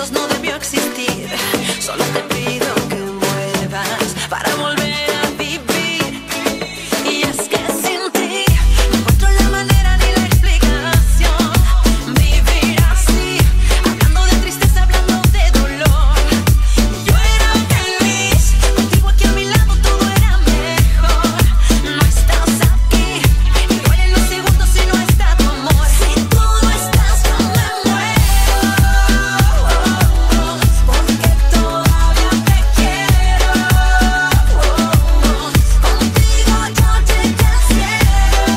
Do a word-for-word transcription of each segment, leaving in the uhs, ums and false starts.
besos no debió existir. Solo te pido que vuelvas para volver a vivir. Y es que sin ti no encuentro la manera ni la explicación. Vivir así, hablando de tristeza, hablando de dolor. Yo era feliz, contigo aquí a mi lado todo era mejor. No estás aquí, y duelen los segundos si no está tu amor. Si tú no estás, yo me muero, porque todavía te quiero. Contigo yo llegué al cielo.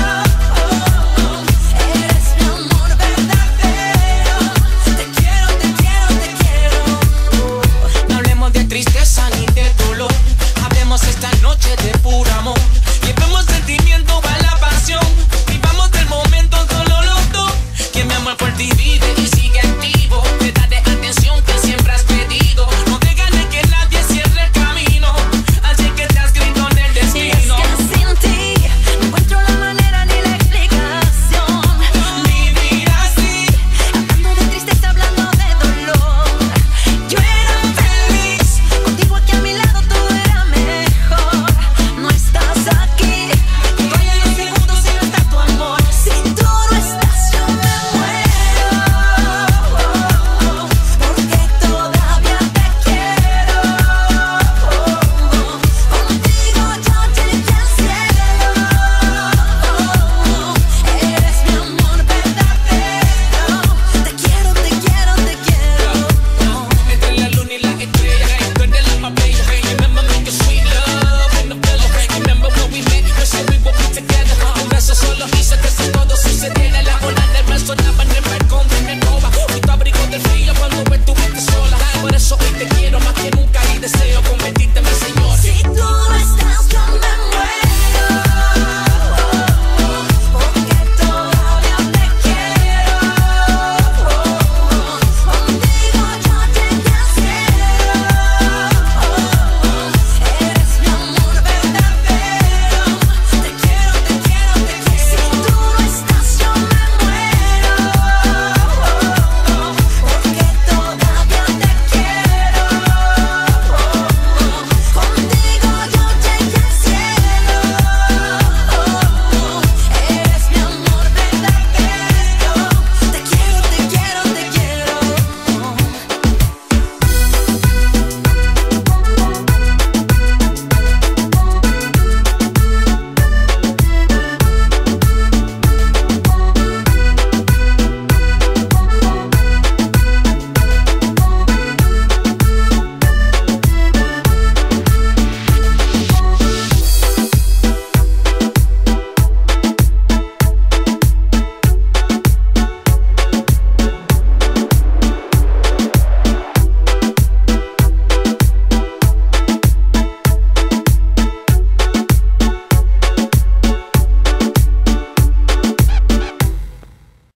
Eres mi amor verdadero. Te quiero, te quiero, te quiero. No hablemos de tristeza ni de dolor, hablemos esta noche de puro amor. Llevemos sentimiento a la pasión, vivamos del momento solo los dos. Que mi amor por ti vive y sigue activo, te daré atención que siempre has pedido. No dejaré que nadie cierre el camino, así que te has escrito en el Y es destino. que sin ti no encuentro la manera ni la explicación. Vivir así, Hablando de tristeza, hablando de dolor. Yo era feliz, contigo aquí a mi lado todo era mejor. No estás aquí, y duelen los segundos si no está tu amor. Si tú no estás, yo me muero, porque todavía te quiero. Contigo yo llegué al cielo. Eres mi amor verdadero. Te quiero, te quiero, te quiero. entre la luna y la estrella, tú eres la más bella. Remember making sweet love in the villa. Remember when we met, we said we would be together. Un beso solo hice